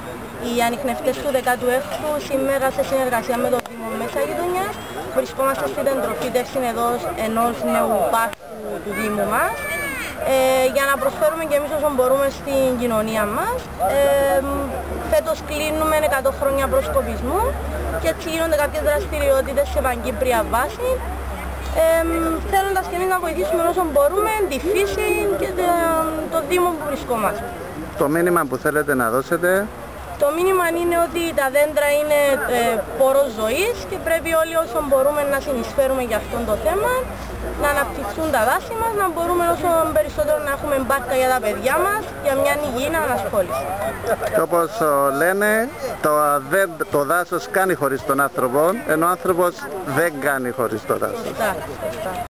οι ανιχνευτές του 16ου. Σήμερα σε συνεργασία με το Δήμο Μέσα Γειτονιάς βρισκόμαστε στην εντροφή τευσυνεδός ενός νέου πάρκου του Δήμου μας για να προσφέρουμε και εμείς όσο μπορούμε στην κοινωνία μας. Φέτος κλείνουμε 100 χρόνια προσκοπισμού και έτσι γίνονται κάποιες δραστηριότητες σε παγκύπρια βάση, θέλοντας και εμείς να βοηθήσουμε όσο μπορούμε τη φύση και το Δήμο που βρισκόμαστε. Το μήνυμα που θέλετε να δώσετε? Το μήνυμα είναι ότι τα δέντρα είναι πόρος ζωής και πρέπει όλοι όσο μπορούμε να συνεισφέρουμε για αυτό το θέμα, να αναπτυχθούν τα δάση μας, να μπορούμε όσο περισσότερο να έχουμε μπάρκα για τα παιδιά μας, για μια υγιεινή ανασχόληση. Και όπως λένε, το δάσος κάνει χωρίς τον άνθρωπο, ενώ ο άνθρωπος δεν κάνει χωρίς το δάσος. Σωστά.